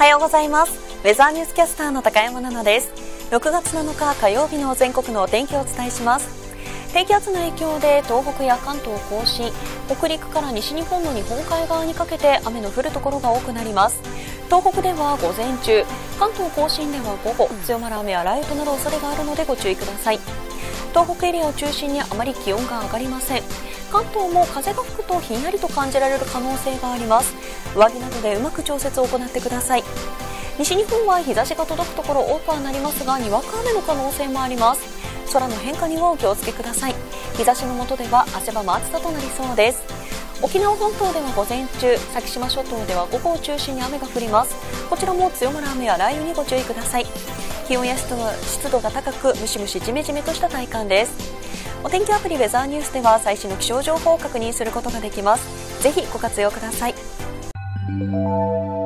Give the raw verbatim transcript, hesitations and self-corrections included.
はようございます。ウェザーニュースキャスターの高山奈々です。ろくがつなのか火曜日の全国のお天気をお伝えします。低気圧の影響で東北や関東甲信、北陸から西日本の日本海側にかけて雨の降るところが多くなります。東北では午前中、関東甲信では午後、強まる雨や雷雨となる恐れがあるのでご注意ください。東北エリアを中心にあまり気温が上がりません。関東も風が吹くとひんやりと感じられる可能性があります。上着などでうまく調節を行ってください。西日本は日差しが届くところ多くはなりますが、にわか雨の可能性もあります。空の変化にもお気をつけください。日差しの下では汗ばむ暑さとなりそうです。沖縄本島では午前中、先島諸島では午後を中心に雨が降ります。こちらも強まる雨や雷雨にご注意ください。気温や湿度は湿度が高く、ムシムシジメジメとした体感です。お天気アプリウェザーニュースでは最新の気象情報を確認することができます。ぜひご活用ください。